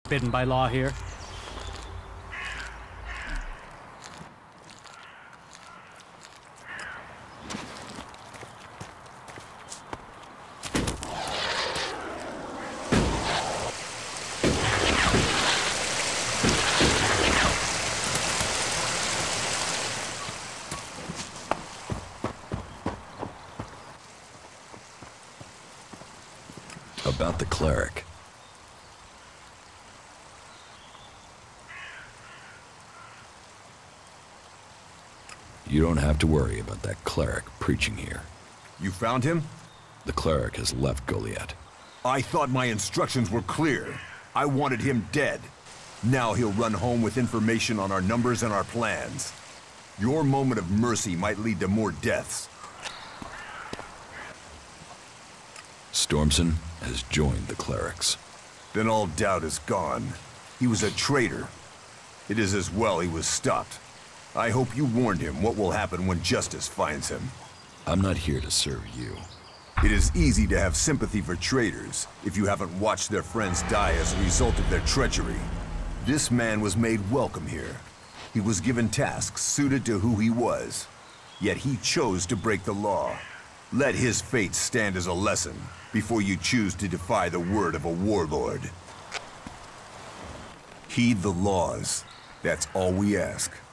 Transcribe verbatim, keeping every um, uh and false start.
Bidden by law here. About the cleric. You don't have to worry about that cleric preaching here. You found him? The cleric has left Goliath. I thought my instructions were clear. I wanted him dead. Now he'll run home with information on our numbers and our plans. Your moment of mercy might lead to more deaths. Stormson has joined the clerics. Then all doubt is gone. He was a traitor. It is as well he was stopped. I hope you warned him what will happen when justice finds him. I'm not here to serve you. It is easy to have sympathy for traitors if you haven't watched their friends die as a result of their treachery. This man was made welcome here. He was given tasks suited to who he was. Yet he chose to break the law. Let his fate stand as a lesson before you choose to defy the word of a warlord. Heed the laws. That's all we ask.